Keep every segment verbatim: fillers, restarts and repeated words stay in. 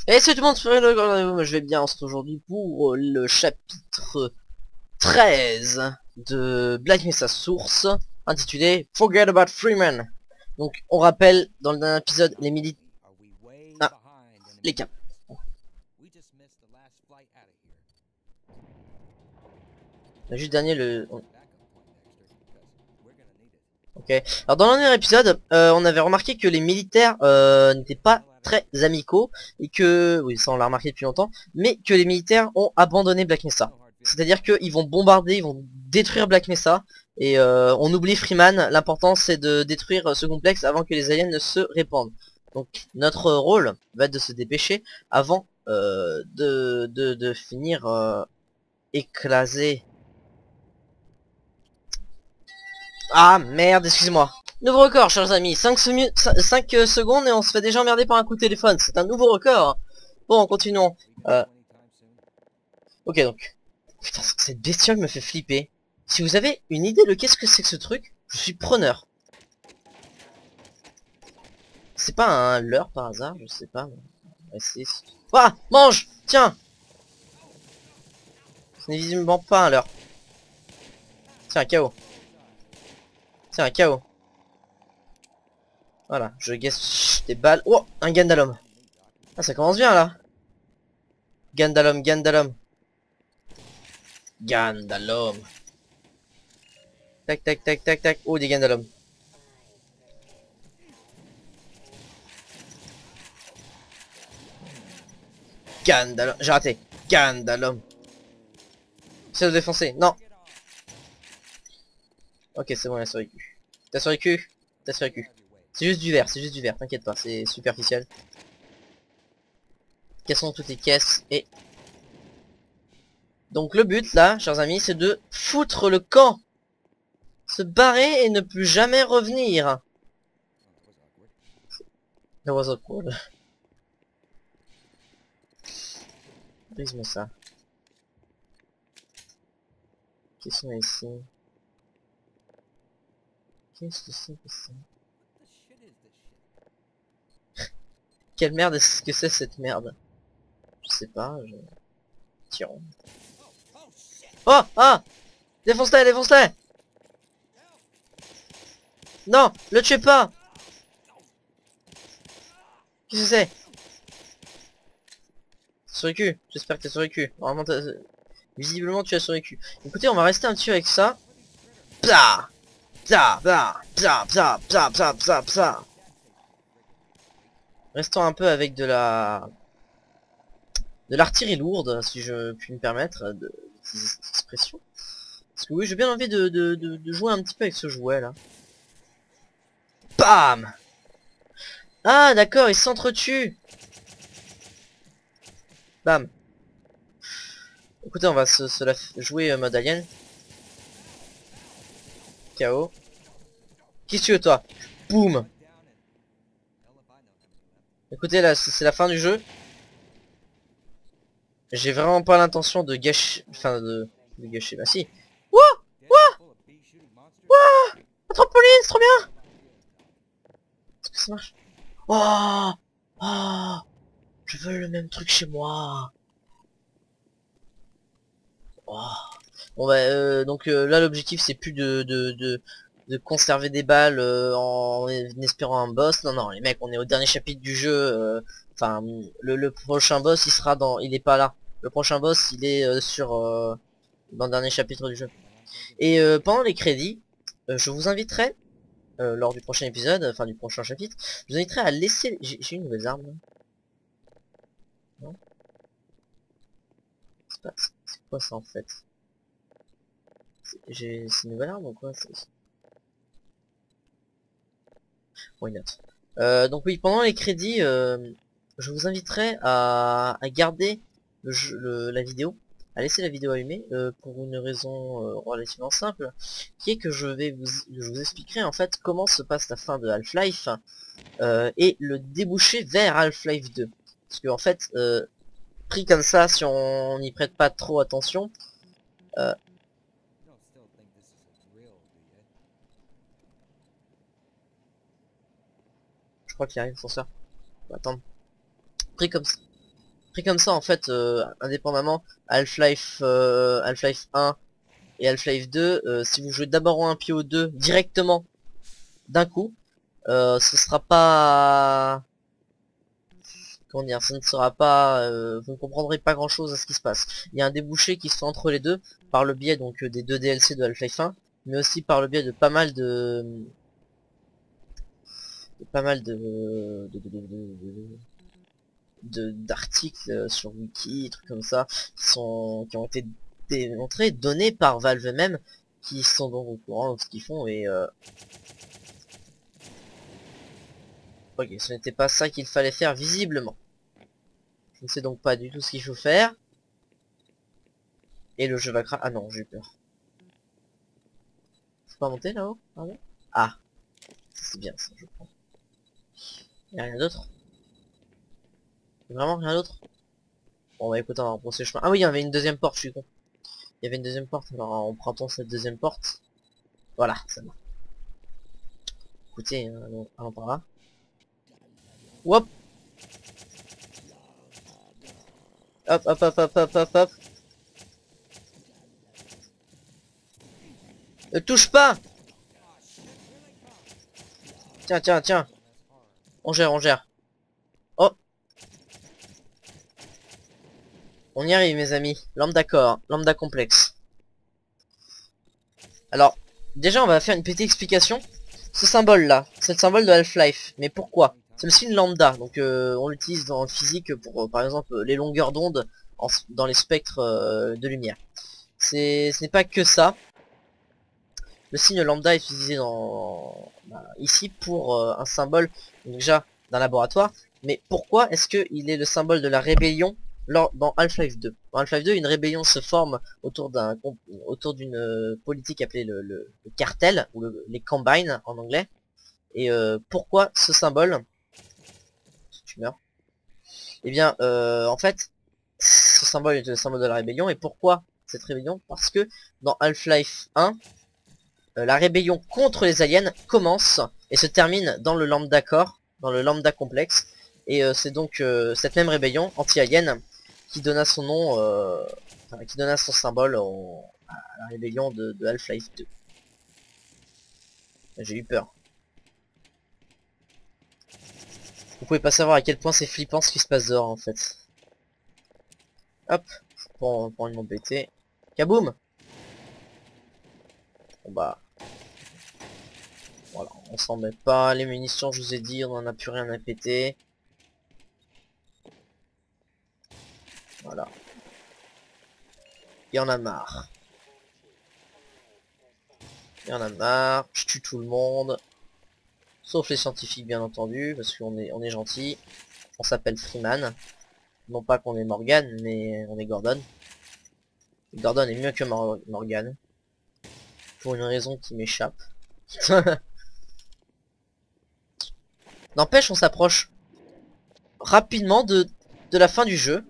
Et c'est tout le monde, sur le- je vais bien aujourd'hui pour le chapitre treize de Black Mesa Source, intitulé Forget About Freeman. Donc on rappelle dans le dernier épisode les militaires... Ah, les caps. Le juste dernier le... Ok. Alors dans le dernier épisode, euh, on avait remarqué que les militaires euh, n'étaient pas très amicaux et que, oui ça on l'a remarqué depuis longtemps, mais que les militaires ont abandonné Black Mesa. C'est-à-dire qu'ils vont bombarder, ils vont détruire Black Mesa et euh, on oublie Freeman. L'important c'est de détruire ce complexe avant que les aliens ne se répandent. Donc notre rôle va être de se dépêcher avant euh, de, de, de finir euh, écrasé. Ah merde, excusez-moi. Nouveau record, chers amis. cinq, cinq euh, secondes et on se fait déjà emmerder par un coup de téléphone. C'est un nouveau record. Bon, continuons. Euh... Ok, donc. Putain, cette bestiole me fait flipper. Si vous avez une idée de qu'est-ce que c'est que ce truc, je suis preneur. C'est pas un leurre par hasard, je sais pas. Ah, mange. Tiens. Ce n'est visiblement pas un leurre. C'est un K O. C'est un K O. Voilà, je guesse des balles. Oh, un Gandalom. Ah, ça commence bien là. Gandalom, Gandalom. Gandalom. Tac, tac, tac, tac, tac. Oh, des Gandalom. Gandalom. J'ai raté. Gandalom. C'est de défoncer. Non. Ok, c'est bon, il a survécu. T'as survécu. T'as survécu. C'est juste du verre, c'est juste du verre. T'inquiète pas, c'est superficiel. Cassons toutes les caisses et... Donc le but, là, chers amis, c'est de foutre le camp. Se barrer et ne plus jamais revenir. That was awkward. Brise-moi ça. Qu'est-ce qu'on a ici? Qu'est-ce que c'est que ça? Quelle merde est-ce que c'est cette merde? Je sais pas, je... Tirons. Oh! Ah! Défonce-les, défonce-les! Non! Le tuez pas! Qu'est-ce que c'est? Survécu, j'espère que t'as survécu. Normalement, t'as... Visiblement, tu as survécu. Écoutez, on va rester un petit peu avec ça. Psa! Psa! Psa! Psa! Psa! Psa! Psa! Psa! Psa! Restons un peu avec de la... de l'artillerie lourde, si je puis me permettre de d'utiliser cette expression. Parce que oui, j'ai bien envie de, de, de, de jouer un petit peu avec ce jouet là. Bam! Ah d'accord, ils s'entretuent. Bam. Écoutez, on va se, se la jouer euh, mode alien. K O. Qui tu veux toi? Boum. Écoutez là, c'est la fin du jeu. J'ai vraiment pas l'intention de gâcher... Enfin de... de gâcher... Bah si. Wouah! Wouah! Wouah! Un trampoline, c'est trop bien! Est-ce que ça marche? Oh! Oh! Je veux le même truc chez moi. Oh. Bon bah euh, donc euh, là l'objectif c'est plus de, de, de, de conserver des balles euh, en, en espérant un boss. Non non les mecs, on est au dernier chapitre du jeu. euh, Enfin le, le prochain boss il sera dans... Il est pas là. Le prochain boss il est euh, sur euh, dans le dernier chapitre du jeu. Et euh, pendant les crédits, euh, je vous inviterai euh, lors du prochain épisode, enfin du prochain chapitre, je vous inviterai à laisser... J'ai une nouvelle arme là. Non, c'est pas... C'est quoi ça en fait? J'ai... C'est une nouvelle arme ou quoi? Why not? Euh, donc oui, pendant les crédits, euh, je vous inviterai à, à garder le jeu, le, la vidéo, à laisser la vidéo allumée, euh, pour une raison euh, relativement simple, qui est que je vais vous, je vous expliquerai en fait comment se passe la fin de Half-Life euh, et le débouché vers Half-Life deux. Parce que en fait, euh, pris comme ça, si on n'y prête pas trop attention, euh, je crois qu'il arrive l'ascenseur. Attends. Pris comme ça. Pris comme ça en fait, euh, indépendamment, Half-Life euh, Half-Life un et Half-Life deux, euh, si vous jouez d'abord au un puis au deux directement d'un coup, euh, ce sera pas... Comment dire, ça ne sera pas... euh, vous ne comprendrez pas grand chose à ce qui se passe. Il y a un débouché qui se fait entre les deux, par le biais donc des deux D L C de Half-Life un, mais aussi par le biais de pas mal de... de pas mal de... de, de, de, de de d'articles sur Wiki, trucs comme ça, qui sont qui ont été démontrés, donnés par Valve eux-mêmes, qui sont donc au courant de ce qu'ils font et euh... ok, ce n'était pas ça qu'il fallait faire visiblement. Je ne sais donc pas du tout ce qu'il faut faire. Et le jeu va craquer. Ah non, j'ai eu peur. Faut pas monter là-haut? Ah non. Ah, c'est bien ça, je prends. Y'a rien d'autre? Vraiment rien d'autre? Bon bah écoute, on va reprendre ce chemin. Ah oui, il y avait une deuxième porte, je suis con. Il y avait une deuxième porte, alors en prenant cette deuxième porte. Voilà, ça va. Écoutez, euh, allons, allons par là. Hop. Hop, hop, hop, hop, hop, hop, hop. Ne touche pas! Tiens, tiens, tiens. On gère, on gère. Oh. On y arrive, mes amis. Lambda core, lambda complexe. Alors, déjà, on va faire une petite explication. Ce symbole-là, c'est le symbole de Half-Life. Mais pourquoi? C'est le signe lambda. Donc, euh, on l'utilise dans le physique pour, euh, par exemple, les longueurs d'onde dans les spectres euh, de lumière. C'est, ce n'est pas que ça. Le signe lambda est utilisé dans, bah, ici pour euh, un symbole déjà d'un laboratoire. Mais pourquoi est-ce qu'il est le symbole de la rébellion lors, dans Half-Life deux? Dans Half-Life deux, une rébellion se forme autour d'un autour d'une euh, politique appelée le, le, le cartel, ou le, les combines en anglais. Et euh, pourquoi ce symbole? Tu meurs. Eh bien, euh, en fait, ce symbole est le symbole de la rébellion. Et pourquoi cette rébellion? Parce que dans Half-Life un, Euh, la rébellion contre les aliens commence et se termine dans le lambda core, dans le lambda complexe. Et euh, c'est donc euh, cette même rébellion anti-alien qui donna son nom, euh, enfin, qui donna son symbole au, à la rébellion de, de Half-Life deux. J'ai eu peur. Vous pouvez pas savoir à quel point c'est flippant ce qui se passe dehors en fait. Hop, pour prendre une B T. Kaboum. Bon bah. Voilà, on s'en met pas, les munitions je vous ai dit, on en a plus rien à péter. Voilà. Il y en a marre. Il y en a marre, je tue tout le monde. Sauf les scientifiques bien entendu, parce qu'on est on est gentil. On s'appelle Freeman. Non pas qu'on est Morgan, mais on est Gordon. Et Gordon est mieux que Mor Morgan. Pour une raison qui m'échappe. N'empêche, on s'approche rapidement de, de la fin du jeu.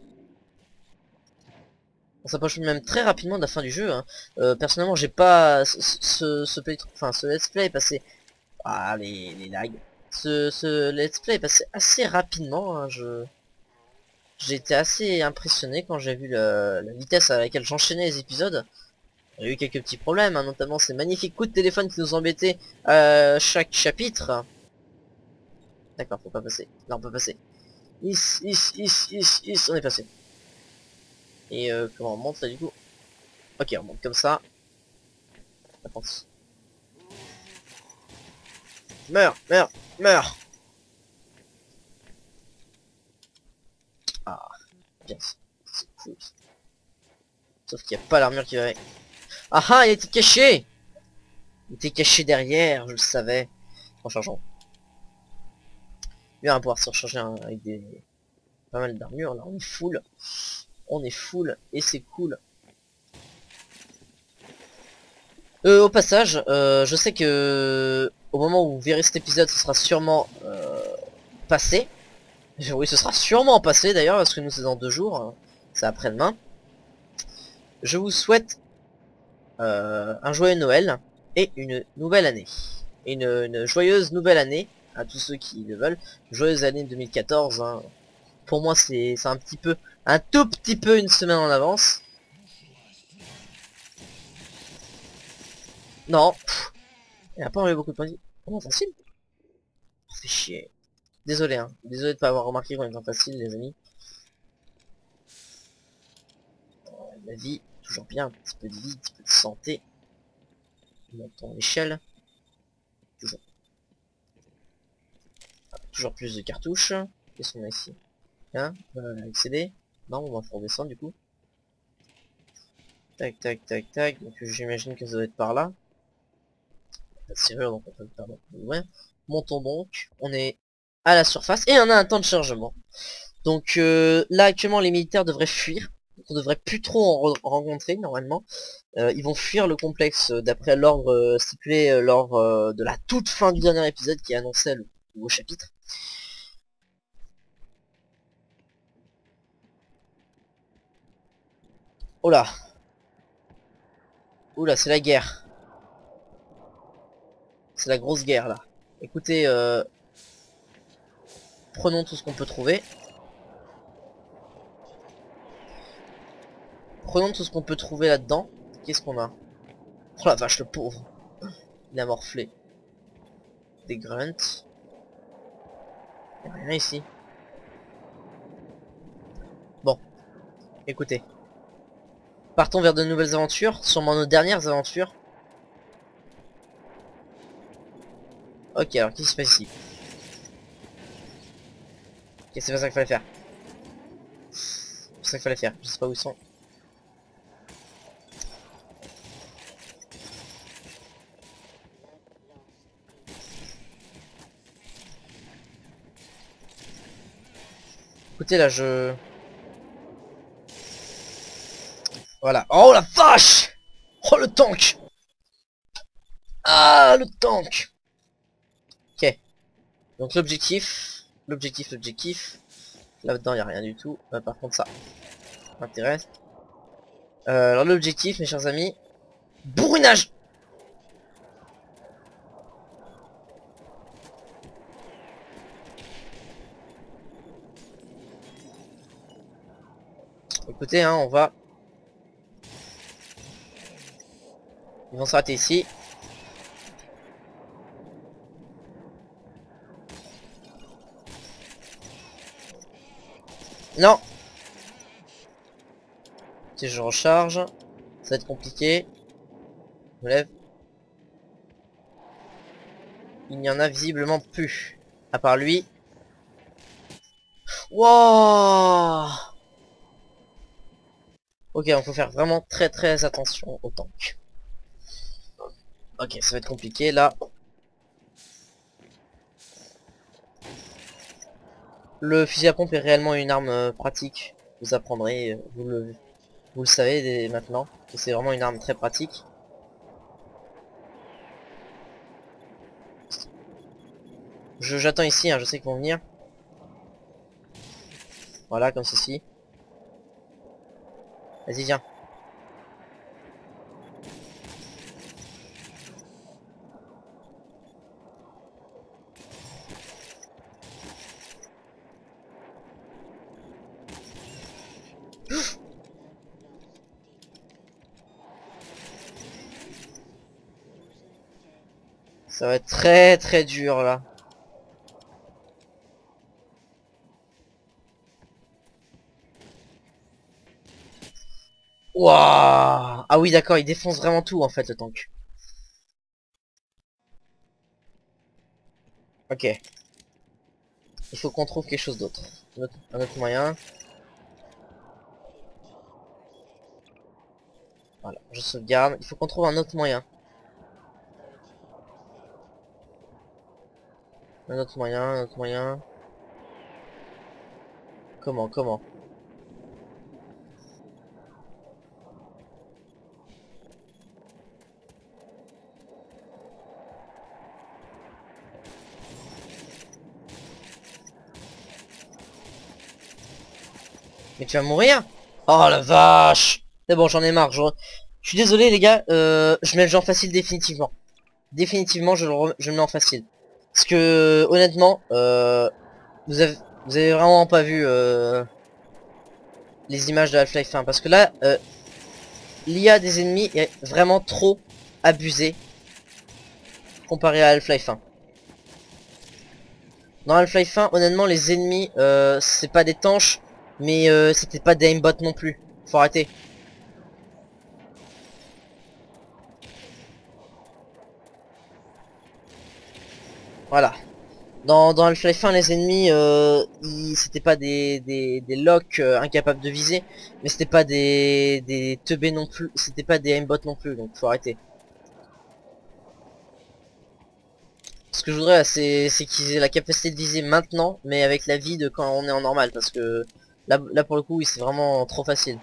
On s'approche même très rapidement de la fin du jeu. Hein. Euh, personnellement, j'ai pas ce, ce, ce, play, enfin, ce let's play est passé. Ah, les, les lags. Ce, ce let's play est passé assez rapidement. Hein. Je j'ai été assez impressionné quand j'ai vu le, la vitesse à laquelle j'enchaînais les épisodes. J'ai eu quelques petits problèmes, hein, notamment ces magnifiques coups de téléphone qui nous embêtaient à chaque chapitre. D'accord, faut pas passer. Là, on peut passer. Is, is, is, is, is, on est passé. Et euh, comment on monte là du coup? Ok, on monte comme ça. Je pense. Meurs, meurs, meurs. Ah, bien, c'est cool. Sauf qu'il n'y a pas l'armure qui va avec. Ah ah, il était caché. Il était caché derrière, je le savais. En changeant. Bien, on va pouvoir se recharger hein, avec des pas mal d'armure. Là, on est full. On est full et c'est cool. Euh, au passage, euh, je sais que au moment où vous verrez cet épisode, ce sera sûrement euh, passé. Oui, ce sera sûrement passé d'ailleurs, parce que nous c'est dans deux jours, hein. C'est après-demain. Je vous souhaite euh, un joyeux Noël et une nouvelle année. Une, une joyeuse nouvelle année à tous ceux qui le veulent. Joyeuse année deux mille quatorze. Hein. Pour moi, c'est un petit peu un tout petit peu une semaine en avance. Non, pff, il a pas enlevé beaucoup de points de vie. Oh, facile. Oh, fait chier. Désolé, hein. Désolé de pas avoir remarqué qu'on était en facile, les amis. Oh, la vie, toujours bien, un petit peu de vie, un petit peu de santé. Montons l'échelle. Toujours. Ah, toujours plus de cartouches. Qu'est-ce qu'on a ici? Hein, euh, accéder. Non, on va faire descendre du coup. Tac, tac, tac, tac. Donc j'imagine que ça doit être par là. Pas de serrure, donc on peut le faire. Ouais. Montons donc. On est à la surface et on a un temps de chargement. Donc euh, là actuellement les militaires devraient fuir. Donc, on devrait plus trop en, en rencontrer normalement. Euh, ils vont fuir le complexe euh, d'après l'ordre euh, stipulé euh, lors euh, de la toute fin du dernier épisode qui annonçait le nouveau chapitre. Oh là. Oula, c'est la guerre. C'est la grosse guerre là. Écoutez, euh, prenons tout ce qu'on peut trouver. Prenons tout ce qu'on peut trouver là-dedans. Qu'est-ce qu'on a? Oh la vache, le pauvre. Il a morflé. Des grunts. Il n'y a rien ici. Bon, écoutez. Partons vers de nouvelles aventures. Sûrement nos dernières aventures. Ok, alors qu'est-ce qui se passe ici? Ok, c'est pas ça qu'il fallait faire. C'est ça qu'il fallait faire. Je sais pas où ils sont. Écoutez, là, je... Voilà. Oh la vache! Oh le tank! Ah, le tank! Ok. Donc l'objectif... L'objectif, l'objectif... Là-dedans, il n'y a rien du tout. Euh, par contre, ça m'intéresse. Euh, alors l'objectif, mes chers amis... Bourrinage! Écoutez, hein, on va... Ils vont s'arrêter ici. Non! Si je recharge, ça va être compliqué. Je me lève. Il n'y en a visiblement plus. À part lui. Wouah! Ok, on faut faire vraiment très très attention au tank. Ok, ça va être compliqué là. Le fusil à pompe est réellement une arme euh, pratique. Vous apprendrez, euh, vous le, vous le savez dès maintenant, que c'est vraiment une arme très pratique. Je j'attends ici, hein, je sais qu'ils vont venir. Voilà, comme ceci. Vas-y, viens. Ça va être très très dur là. Waouh! Ah oui, d'accord, il défonce vraiment tout en fait le tank. Ok. Il faut qu'on trouve quelque chose d'autre. Un autre, un autre moyen. Voilà, je sauvegarde. Il faut qu'on trouve un autre moyen. Un autre moyen, un autre moyen. Comment, comment? Mais tu vas mourir? Oh la vache! C'est bon, j'en ai marre. Je, je suis désolé les gars, euh, je mets le jeu en facile définitivement. Définitivement, je le, re... je le mets en facile. Parce que honnêtement, euh, vous avez, vous avez vraiment pas vu. Euh... les images de Half-Life un, parce que là, euh, l'I A des ennemis est vraiment trop abusée comparé à Half-Life un. Dans Half-Life un, honnêtement, les ennemis, euh, c'est pas des tanches, mais euh, c'était pas des aimbots non plus. Faut arrêter. Voilà. Dans, dans Half-Life un, les ennemis, euh, c'était pas des, des, des locks euh, incapables de viser, mais c'était pas des, des teubés non plus, c'était pas des aimbots non plus, donc faut arrêter. Ce que je voudrais, c'est qu'ils aient la capacité de viser maintenant, mais avec la vie de quand on est en normal, parce que là, là pour le coup, oui, c'est vraiment trop facile.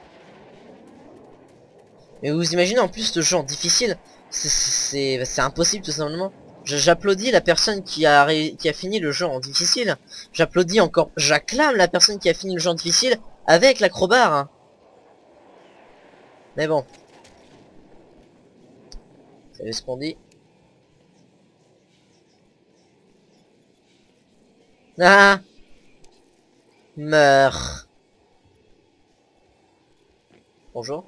Mais vous imaginez en plus ce genre difficile, c'est impossible tout simplement. J'applaudis la personne qui a, qui a fini le jeu en difficile. J'applaudis encore, j'acclame la personne qui a fini le jeu en difficile avec l'acrobar. Hein. Mais bon. Vous savez ce qu'on dit. Ah, meurs. Bonjour.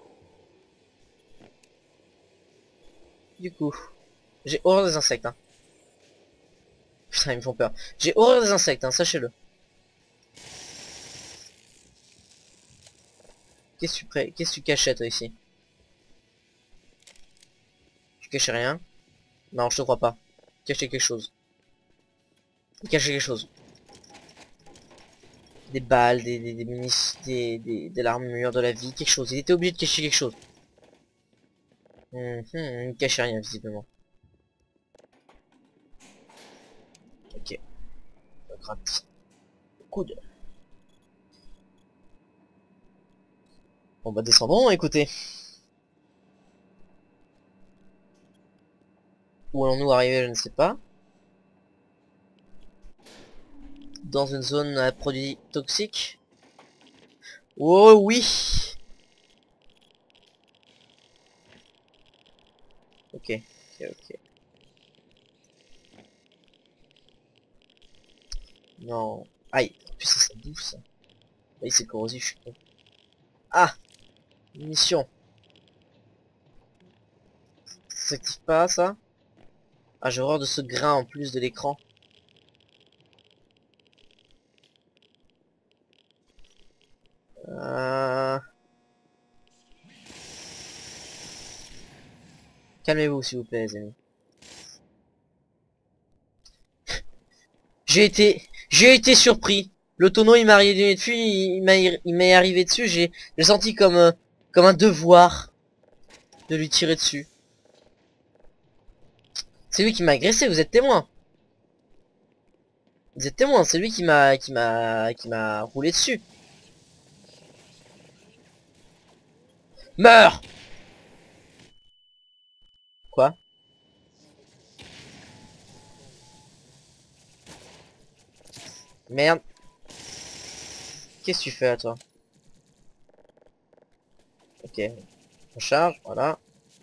Du coup, j'ai horreur des insectes. Hein. Putain, ils me font peur. J'ai horreur des insectes, hein, sachez-le. Qu'est-ce que tu prêt Qu'est-ce que tu cachais toi ici? Tu cachais rien? Non, je te crois pas. Cacher quelque chose. Cacher quelque chose. Des balles, des des des munitions, des, des de l'armure, de la vie, quelque chose. Il était obligé de cacher quelque chose. Hum, hum, il ne cachait rien visiblement. Ok. Un petit coup de. Bon bah descendons, écoutez. Où allons-nous arriver, je ne sais pas. Dans une zone à produits toxiques. Oh oui. Ok, ok, ok. Non. Aïe, en plus ça bouffe ça. Oui, c'est corrosif, je suis con. Ah, munition. Ça s'active pas ça? Ah, j'ai horreur de ce grain en plus de l'écran. Euh... Calmez-vous s'il vous plaît les amis. J'ai été j'ai été surpris. Le tonneau il m'a arrivé dessus, il m'a il m'est arrivé dessus, j'ai senti comme euh, comme un devoir de lui tirer dessus. C'est lui qui m'a agressé, vous êtes témoin. Vous êtes témoin, c'est lui qui m'a qui m'a qui m'a roulé dessus. Meurs. Quoi? Merde. Qu'est-ce que tu fais à toi? Ok. On charge, voilà.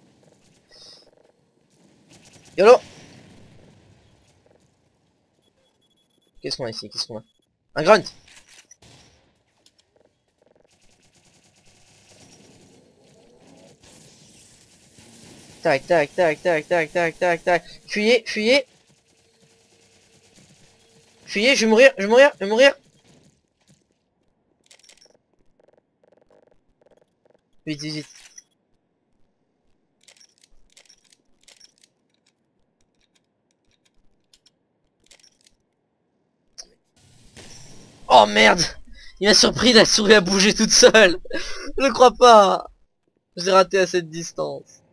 YOLO. Qu'est-ce qu'on a ici? Qu'est-ce qu'on a? Un grunt. Tac, tac, tac, tac, tac, tac, tac, tac. Fuyez, fuyez. Fuyez, je vais mourir, je vais mourir, je vais mourir. Vite, vite, vite. Oh merde. Il m'a surpris, la souris a bougé toute seule. Je ne crois pas. J'ai raté à cette distance.